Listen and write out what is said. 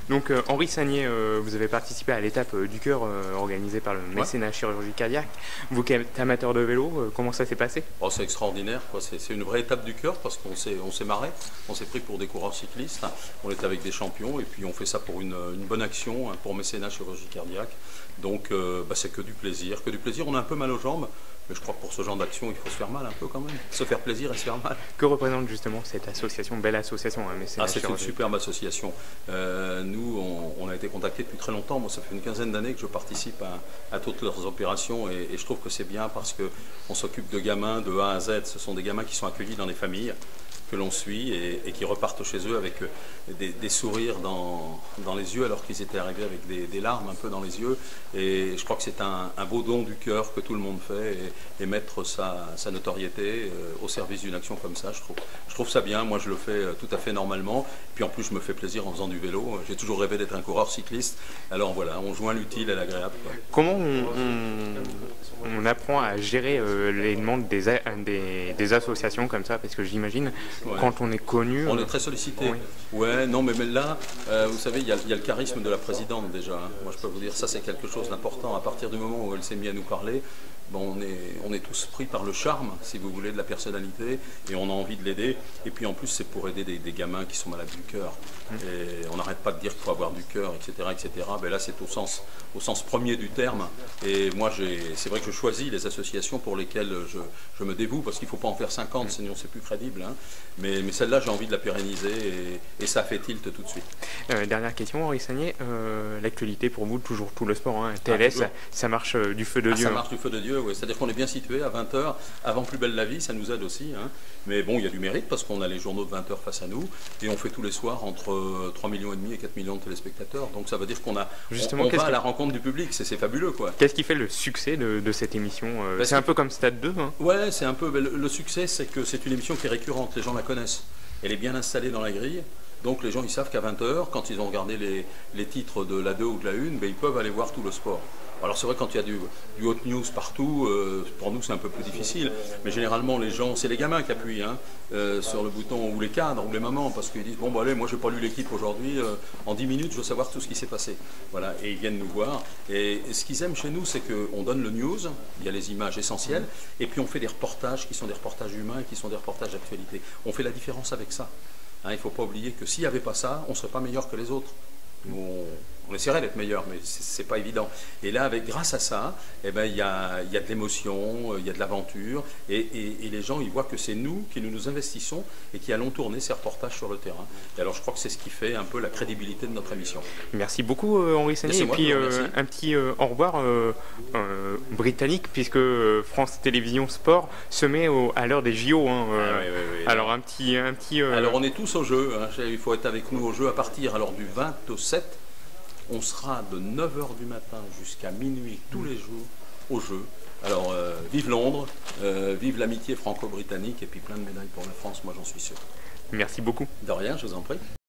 Donc Henri Sagnier, vous avez participé à l'étape du cœur organisée par le mécénat chirurgie cardiaque. Vous qui êtes amateur de vélo, comment ça s'est passé? Oh, c'est extraordinaire, quoi. C'est une vraie étape du cœur parce qu'on s'est marré, on s'est pris pour des coureurs cyclistes, on est avec des champions et puis on fait ça pour une bonne action, hein, pour mécénat chirurgie cardiaque. Donc c'est que du plaisir, On a un peu mal aux jambes, mais je crois que pour ce genre d'action, il faut se faire mal un peu quand même, se faire plaisir et se faire mal. Que représente justement cette association, belle association, hein, mécénat c'est chirurgie? une superbe association. Nous, on a été contactés depuis très longtemps. Moi, ça fait une quinzaine d'années que je participe à toutes leurs opérations et je trouve que c'est bien parce qu'on s'occupe de gamins de A à Z. Ce sont des gamins qui sont accueillis dans des familles que l'on suit et qui repartent chez eux avec des sourires dans les yeux alors qu'ils étaient arrivés avec des larmes un peu dans les yeux. Et je crois que c'est un beau don du cœur que tout le monde fait et mettre sa notoriété au service d'une action comme ça, je trouve ça bien. Moi, je le fais tout à fait normalement. Puis en plus, je me fais plaisir en faisant du vélo. J'ai toujours rêvé d'être un coureur cycliste. Alors voilà, on joint l'utile et l'agréable. Comment on apprend à gérer les demandes des associations comme ça? Parce que j'imagine, quand on est connu... On est très sollicité. Oui. Ouais, non, mais là, vous savez, il y a le charisme de la présidente déjà. Hein. Moi, je peux vous dire, ça, c'est quelque chose d'important. À partir du moment où elle s'est mise à nous parler, bon, on est tous pris par le charme, si vous voulez, de la personnalité, et on a envie de l'aider. Et puis en plus, c'est pour aider des gamins qui sont malades du cœur. Et on n'arrête pas de dire qu'il faut avoir du cœur, etc., etc. Ben là, c'est au sens premier du terme. Et moi, c'est vrai que je choisis les associations pour lesquelles je me dévoue, parce qu'il ne faut pas en faire 50, sinon c'est plus crédible. Hein. Mais celle-là, j'ai envie de la pérenniser, et ça fait tilt tout de suite. Dernière question, Henri Sagnier. L'actualité pour vous, toujours tout le sport, hein, TLS, ça marche du feu de Dieu. Ça marche du feu de Dieu, oui. C'est-à-dire qu'on est bien situé à 20h, avant Plus belle la vie, ça nous aide aussi. Hein. Mais bon, il y a du mérite parce qu'on a les journaux de 20h face à nous et on fait tous les soirs entre 3,5 millions et 4 millions de téléspectateurs. Donc ça veut dire qu'on va à la rencontre du public, c'est fabuleux, quoi. Qu'est-ce qui fait le succès de cette émission? C'est un peu comme Stade 2, hein? Ouais, c'est un peu. Le succès, c'est que c'est une émission qui est récurrente, les gens la connaissent. Elle est bien installée dans la grille. Donc les gens, ils savent qu'à 20h, quand ils ont regardé les titres de la 2 ou de la 1, ben, ils peuvent aller voir tout le sport. Alors c'est vrai, quand il y a du hot news partout, pour nous c'est un peu plus difficile. Mais généralement les gens, c'est les gamins qui appuient hein, sur le bouton, ou les cadres, ou les mamans, parce qu'ils disent, bon bah allez, moi j'ai pas lu l'équipe aujourd'hui, en 10 minutes je veux savoir tout ce qui s'est passé. Voilà, et ils viennent nous voir. Et ce qu'ils aiment chez nous, c'est qu'on donne le news, il y a les images essentielles, et puis on fait des reportages qui sont des reportages humains et qui sont des reportages d'actualité. On fait la différence avec ça. Hein, il ne faut pas oublier que s'il n'y avait pas ça, on ne serait pas meilleur que les autres. On essaierait d'être meilleur, mais c'est pas évident. Et là, grâce à ça, eh ben, il y a de l'émotion, il y a de l'aventure, et les gens, ils voient que c'est nous qui nous investissons et qui allons tourner ces reportages sur le terrain. Et alors, je crois que c'est ce qui fait un peu la crédibilité de notre émission. Merci beaucoup, Henri Sagnier. Et puis, un petit au revoir britannique, puisque France Télévisions Sport se met à l'heure des JO. Hein, oui. Alors, un petit Alors, on est tous au jeu. Hein. Il faut être avec nous au jeu à partir du 27. On sera de 9h du matin jusqu'à minuit tous les jours au jeu. Alors, vive Londres, vive l'amitié franco-britannique et puis plein de médailles pour la France, moi j'en suis sûr. Merci beaucoup. De rien, je vous en prie.